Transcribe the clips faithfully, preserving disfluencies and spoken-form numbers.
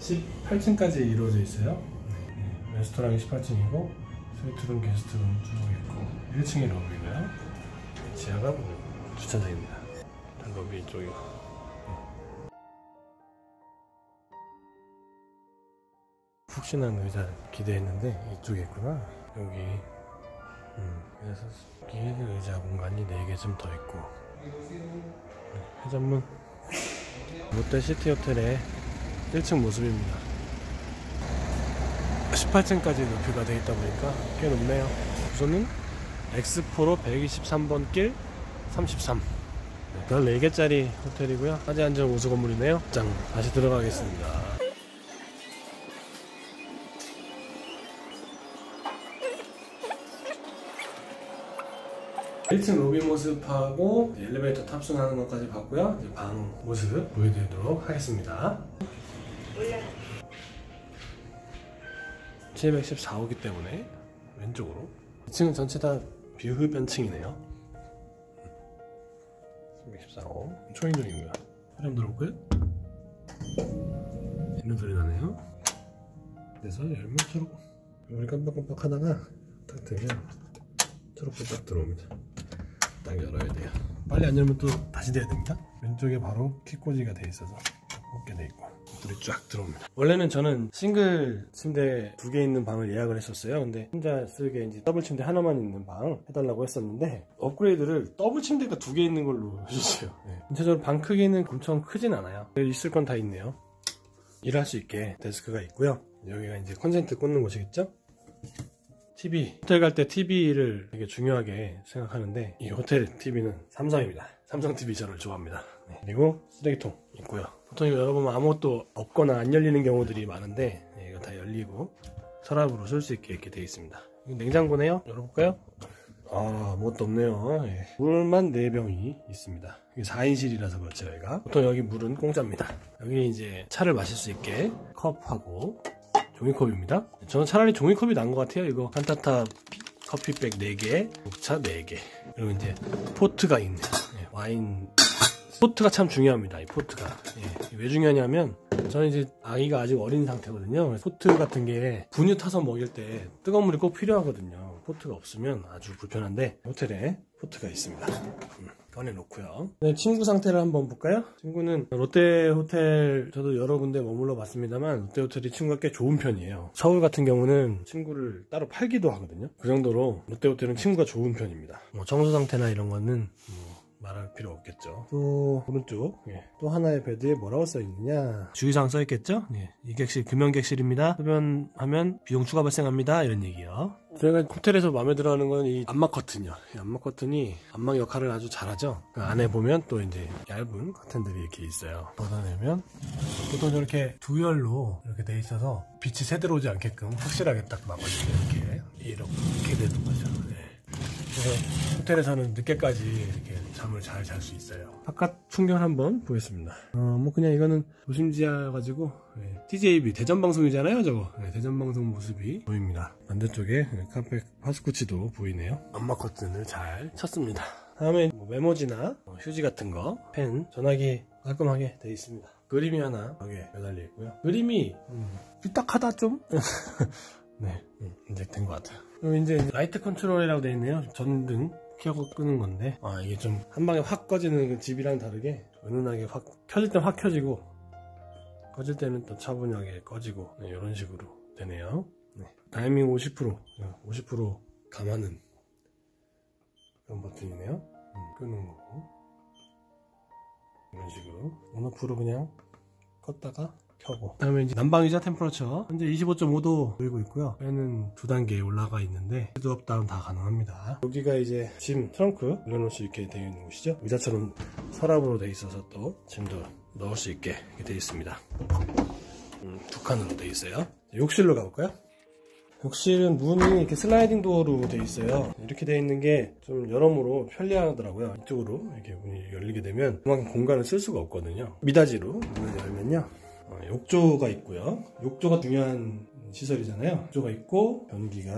십팔 층까지 이루어져 있어요. 네, 레스토랑이 십팔 층이고 스위트룸, 게스트룸 쭉 있고 일 층이 로비고요. 지하가 주차장입니다. 로비 이쪽이고. 푹신한 의자 기대했는데 이쪽에 있구나. 여기 음, 그래서 여기 의자 공간이 네 개쯤 더 있고. 네, 회전문 롯데 시티호텔의 일 층 모습입니다. 십팔 층까지 높이가 되어 있다 보니까 꽤 높네요. 우선은 엑스포로 백이십삼 번 길 삼십삼. 네, 별 네 개짜리 호텔이고요. 화재안전 우수 건물이네요. 짱, 다시 들어가겠습니다. 일 층 로비 모습하고 엘리베이터 탑승하는 것까지 봤고요. 이제 방 모습 보여드리도록 하겠습니다. 칠백십사 호기 때문에 왼쪽으로. 이 층은 전체 다 비흡연층이네요. 칠백십사 호 초인종이고요. 화장 들어볼까요? 있는 소리 나네요. 그래서 열면 초록, 우리 깜빡깜빡 하다가 딱 들면 초록불 딱 들어옵니다. 딱 열어야 돼요. 빨리 안 열면 또 다시 돼야 됩니다. 왼쪽에 바로 키꽂이가 돼 있어서 꽂게 돼 있고 불이 쫙 들어옵니다. 원래는 저는 싱글 침대 두 개 있는 방을 예약을 했었어요. 근데 혼자 쓰게 이제 더블 침대 하나만 있는 방 해달라고 했었는데 업그레이드를 더블 침대가 두 개 있는 걸로 해줬어요. 네. 전체적으로 방 크기는 엄청 크진 않아요. 있을 건 다 있네요. 일할 수 있게 데스크가 있고요. 여기가 이제 콘센트 꽂는 곳이겠죠? 티비, 호텔 갈 때 티비를 되게 중요하게 생각하는데 이 호텔 티비는 삼성입니다. 삼성 티비 저를 좋아합니다. 네. 그리고 쓰레기통 있고요. 보통 이거 열어보면 아무것도 없거나 안 열리는 경우들이 많은데 네, 이거 다 열리고 서랍으로 쓸 수 있게 이렇게 되어 있습니다. 이거 냉장고네요. 열어볼까요? 아, 아무것도 없네요. 네. 물만 네 병이 있습니다. 이게 사 인실이라서 그렇죠. 여기가 보통 여기 물은 공짜입니다. 여기 이제 차를 마실 수 있게 컵하고 종이컵입니다. 저는 차라리 종이컵이 나은 것 같아요. 이거 산타타 커피백 네 개, 녹차 네 개. 그리고 이제 포트가 있네요. 네, 와인 포트가 참 중요합니다. 이 포트가. 예, 왜 중요하냐면 저는 이제 아기가 아직 어린 상태거든요. 포트 같은 게 분유 타서 먹일 때 뜨거운 물이 꼭 필요하거든요. 포트가 없으면 아주 불편한데 호텔에 포트가 있습니다. 음, 꺼내놓고요. 네, 친구 상태를 한번 볼까요? 친구는 롯데 호텔 저도 여러 군데 머물러 봤습니다만 롯데 호텔이 친구가 꽤 좋은 편이에요. 서울 같은 경우는 친구를 따로 팔기도 하거든요. 그 정도로 롯데 호텔은 친구가 좋은 편입니다. 뭐 청소 상태나 이런 거는 뭐 말할 필요 없겠죠. 또 오른쪽 예. 또 하나의 베드에 뭐라고 써있느냐, 주의사항 써있겠죠. 예. 이 객실 금연객실입니다. 흡연하면 비용 추가 발생합니다, 이런 얘기요. 저희가 호텔에서 마음에 들어하는 건 이 안막 커튼이요. 이 안막 커튼이 안막 역할을 아주 잘하죠. 그 안에 보면 또 이제 얇은 커튼들이 이렇게 있어요. 걷어내면 보통 이렇게 두열로 이렇게 돼 있어서 빛이 새들어오지 않게끔 확실하게 딱 막아주게 이렇게 이렇게 되는 거죠. 네. 그래서 호텔에서는 늦게까지 이렇게 잠을 잘 잘 수 있어요. 바깥 풍경 한번 보겠습니다. 어, 뭐 그냥 이거는 도심지하여가지고 네, 티제이비 대전방송이잖아요, 저거. 네, 대전방송 모습이 보입니다. 반대쪽에 카페 파스쿠치도 보이네요. 안막 커튼을 잘 쳤습니다. 다음에 뭐 메모지나 뭐 휴지 같은 거, 펜, 전화기 깔끔하게 되어 있습니다. 그림이 하나 여기에 매달려 있고요. 그림이 음, 삐딱하다 좀. 네, 음, 이제 된 것 같아요. 그리고 이제 라이트 컨트롤이라고 되어 있네요. 전등 켜고 끄는 건데, 아, 이게 좀 한 방에 확 꺼지는 그 집이랑 다르게 은은하게 확 켜질 땐 확 켜지고 꺼질 때는 또 차분하게 꺼지고, 네, 이런 식으로 되네요. 네. 타이밍 오십 퍼센트 오십 퍼센트 감하는 그런 버튼이네요. 음, 끄는 거고 이런 식으로 온오프로 그냥 껐다가 켜고. 그다음에 이제 난방유자 템퍼러처 현재 이십오 점 오 도 보이고 있고요. 얘는 두 단계 올라가 있는데 셋업 다운 다 가능합니다. 여기가 이제 짐 트렁크 올려놓을 수 있게 되어 있는 곳이죠. 의자처럼 서랍으로 되어 있어서 또 짐도 넣을 수 있게 되어 있습니다. 음, 두 칸으로 되어 있어요. 욕실로 가볼까요? 욕실은 문이 이렇게 슬라이딩 도어로 되어 있어요. 이렇게 되어 있는 게 좀 여러모로 편리하더라고요. 이쪽으로 이렇게 문이 열리게 되면 그만큼 공간을 쓸 수가 없거든요. 미닫이로 문을 열면요, 어, 욕조가 있고요. 욕조가 중요한 시설이잖아요. 욕조가 있고 변기가 있고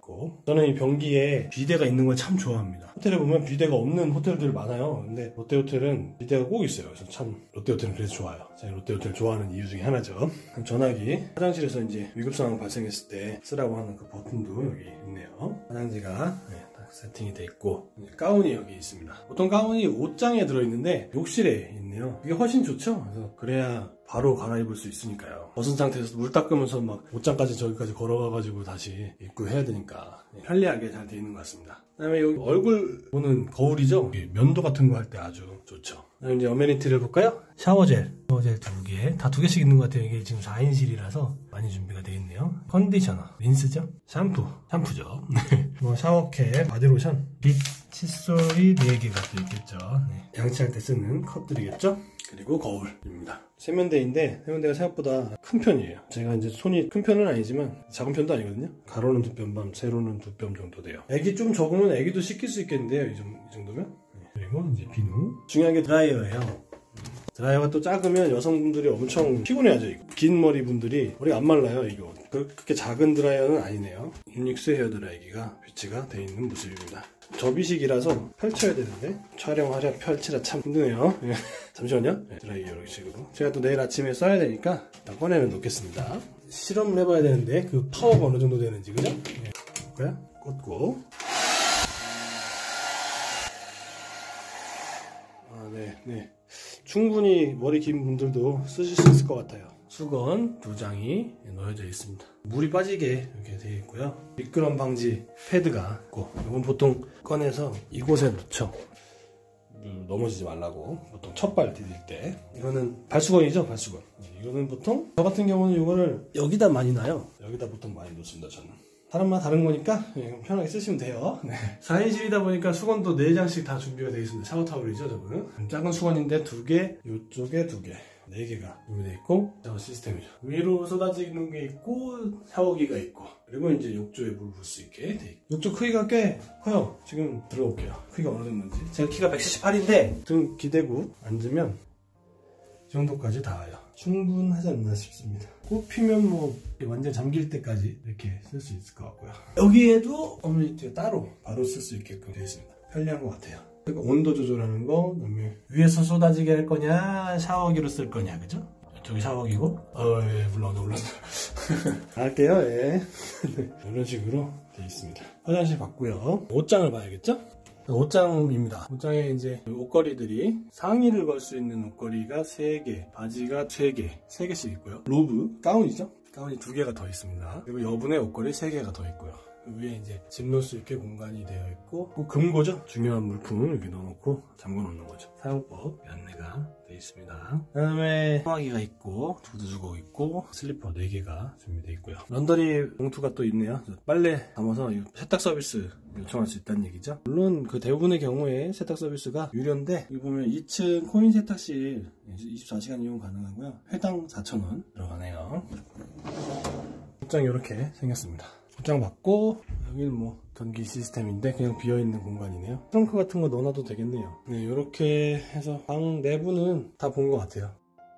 있고, 저는 이 변기에 비데가 있는 걸 참 좋아합니다. 호텔에 보면 비데가 없는 호텔들 많아요. 근데 롯데호텔은 비데가 꼭 있어요. 그래서 참 롯데호텔은 그래서 좋아요. 제가 롯데호텔 좋아하는 이유 중에 하나죠. 그럼 전화기, 화장실에서 이제 위급 상황 발생했을 때 쓰라고 하는 그 버튼도 여기 있네요. 화장지가 네, 딱 세팅이 돼 있고, 가운이 여기 있습니다. 보통 가운이 옷장에 들어있는데 욕실에 있네요. 이게 훨씬 좋죠. 그래서 그래야 바로 갈아입을 수 있으니까요. 벗은 상태에서 물 닦으면서 막 옷장까지 저기까지 걸어가가지고 다시 입고 해야 되니까 편리하게 잘 되어 있는 것 같습니다. 그 다음에 여기 얼굴 보는 거울이죠. 면도 같은 거 할 때 아주 좋죠. 그다음에 이제 어메니티를 볼까요? 샤워젤, 샤워젤 두 개, 다 두 개씩 있는 것 같아요. 이게 지금 사 인실이라서 많이 준비가 되어 있네요. 컨디셔너, 린스죠? 샴푸, 샴푸죠. 뭐 샤워캡, 바디로션, 빛 칫솔이 네 개가 또 있겠죠. 네. 양치할 때 쓰는 컵들이겠죠? 그리고 거울입니다. 세면대인데 세면대가 생각보다 큰 편이에요. 제가 이제 손이 큰 편은 아니지만 작은 편도 아니거든요. 가로는 두 뼘 반, 세로는 두 뼘 정도 돼요. 애기 좀 적으면 애기도 씻길 수 있겠는데요. 이, 정, 이 정도면. 네. 그리고 이제 비누. 중요한 게 드라이어예요. 드라이어가 또 작으면 여성분들이 엄청 피곤해하죠. 이거. 긴 머리 분들이 머리가 안 말라요. 이거 그렇게 작은 드라이어는 아니네요. 유닉스 헤어 드라이기가 비치가 되어 있는 모습입니다. 접이식이라서 펼쳐야 되는데 촬영하려 펼치라 참 힘드네요. 잠시만요. 네, 드라이기 이런 식으로 제가 또 내일 아침에 써야 되니까 일단 꺼내는 놓겠습니다. 실험을 해봐야 되는데 그 파워가 어느 정도 되는지, 그죠? 네. 볼까요? 꽂고. 아, 네, 네. 충분히 머리 긴 분들도 쓰실 수 있을 것 같아요. 수건 두 장이 놓여져 있습니다. 물이 빠지게 이렇게 되어 있고요. 미끄럼 방지 패드가 있고, 이건 보통 꺼내서 이곳에 놓죠. 넘어지지 말라고. 보통 첫발 디딜 때. 이거는 발수건이죠, 발수건. 이거는 보통 저 같은 경우는 이거를 여기다 많이 놔요. 여기다 보통 많이 놓습니다, 저는. 사람마다 다른 거니까 편하게 쓰시면 돼요. 네. 사 인실이다 보니까 수건도 네 장씩 다 준비가 되어 있습니다. 샤워 타월이죠, 저거는. 작은 수건인데 두 개, 이쪽에 두 개. 네 개가 준비되어 있고, 샤워 시스템이죠. 위로 쏟아지는 게 있고, 샤워기가 있고, 그리고 이제 욕조에 물 부을 수 있게 돼 있고. 욕조 크기가 꽤 커요. 지금 들어볼게요. 크기가 어느 정도인지. 제가 키가 백칠십팔인데 등 기대고 앉으면 이 정도까지 닿아요. 충분하지 않나 싶습니다. 꼽히면 뭐 완전 잠길 때까지 이렇게 쓸 수 있을 것 같고요. 여기에도 어메니티가 따로 바로 쓸 수 있게끔 되어 있습니다. 편리한 것 같아요. 그러니까 온도 조절하는 거, 그다음에 위에서 쏟아지게 할 거냐, 샤워기로 쓸 거냐, 그죠? 저기 샤워기고, 어, 예, 물러온다, 물러온다. 할게요, 예. 이런 식으로 되어 있습니다. 화장실 봤고요. 옷장을 봐야겠죠? 옷장입니다. 옷장에 이제 옷걸이들이 상의를 걸 수 있는 옷걸이가 세 개, 바지가 세 개, 세 개씩 있고요. 로브, 가운이죠? 가운이 두 개가 더 있습니다. 그리고 여분의 옷걸이 세 개가 더 있고요. 그 위에 이제 짐 넣을 수 있게 공간이 되어 있고, 뭐 금고죠? 중요한 물품을 이렇게 넣어놓고 잠궈 놓는 거죠. 사용법 안내가 되어 있습니다. 그 다음에 소화기가 있고, 구두주걱 있고, 슬리퍼 네 개가 준비되어 있고요. 런더리 봉투가 또 있네요. 빨래 담아서 세탁 서비스 요청할 수 있다는 얘기죠. 물론 그 대부분의 경우에 세탁 서비스가 유료인데, 여기 보면 이 층 코인 세탁실 이십사 시간 이용 가능하고요. 회당 사천 원 들어가네요. 옷장이 이렇게 생겼습니다. 옷장 받고, 여기는 뭐 변기 시스템인데 그냥 비어있는 공간이네요. 트렁크 같은 거 넣어놔도 되겠네요. 네, 이렇게 해서 방 내부는 다 본 것 같아요.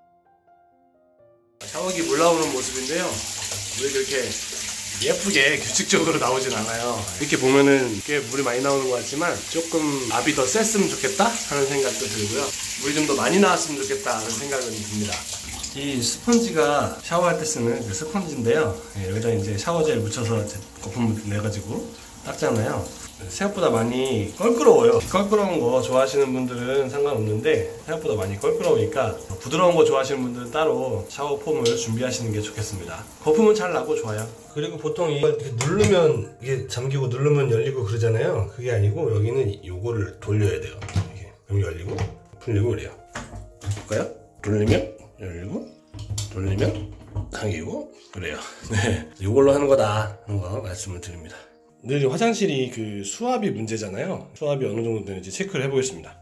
샤워기 물 나오는 모습인데요. 물이 그렇게 예쁘게 규칙적으로 나오진 않아요. 이렇게 보면은 꽤 물이 많이 나오는 것 같지만 조금 압이 더 셌으면 좋겠다 하는 생각도 들고요. 물이 좀 더 많이 나왔으면 좋겠다 하는 생각은 듭니다. 이 스펀지가 샤워할 때 쓰는 그 스펀지인데요. 여기다 이제 샤워젤 묻혀서 거품 내가지고 닦잖아요. 생각보다 많이 껄끄러워요. 껄끄러운 거 좋아하시는 분들은 상관없는데 생각보다 많이 껄끄러우니까 부드러운 거 좋아하시는 분들은 따로 샤워 폼을 준비하시는 게 좋겠습니다. 거품은 잘 나고 좋아요. 그리고 보통 이걸 누르면 이게 잠기고 누르면 열리고 그러잖아요. 그게 아니고 여기는 요거를 돌려야 돼요. 이렇게. 그럼 열리고 풀리고 그래요. 볼까요? 돌리면 열리고 돌리면 잠기고 그래요. 네, 이걸로 하는 거다 하는 거 말씀을 드립니다. 늘 화장실이 그 수압이 문제잖아요. 수압이 어느 정도 되는지 체크를 해보겠습니다.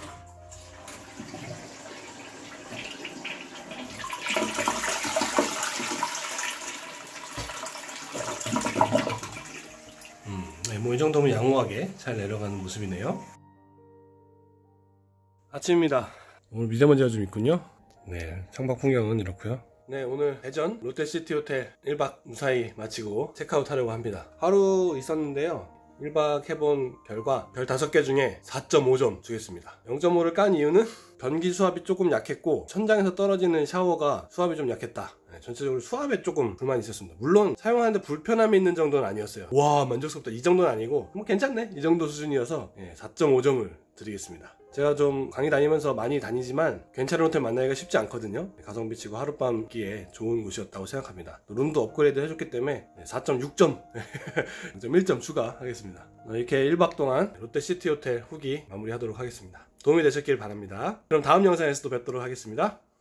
음, 네, 뭐 이 정도면 양호하게 잘 내려가는 모습이네요. 아침입니다. 오늘 미세먼지가 좀 있군요. 네, 창밖 풍경은 이렇고요. 네, 오늘 대전 롯데시티호텔 일 박 무사히 마치고 체크아웃 하려고 합니다. 하루 있었는데요, 일 박 해본 결과 별 다섯 개 중에 사 점 오 점 주겠습니다. 영 점 오를 깐 이유는 변기 수압이 조금 약했고 천장에서 떨어지는 샤워가 수압이 좀 약했다. 네, 전체적으로 수압에 조금 불만이 있었습니다. 물론 사용하는데 불편함이 있는 정도는 아니었어요. 와, 만족스럽다 이 정도는 아니고 뭐 괜찮네 이 정도 수준이어서 네, 사 점 오 점을 드리겠습니다. 제가 좀 강의 다니면서 많이 다니지만 괜찮은 호텔 만나기가 쉽지 않거든요. 가성비 치고 하룻밤기에 좋은 곳이었다고 생각합니다. 룸도 업그레이드 해줬기 때문에 사 점 육 점 영 점 일 점 추가하겠습니다. 이렇게 일 박 동안 롯데시티호텔 후기 마무리하도록 하겠습니다. 도움이 되셨길 바랍니다. 그럼 다음 영상에서 또 뵙도록 하겠습니다.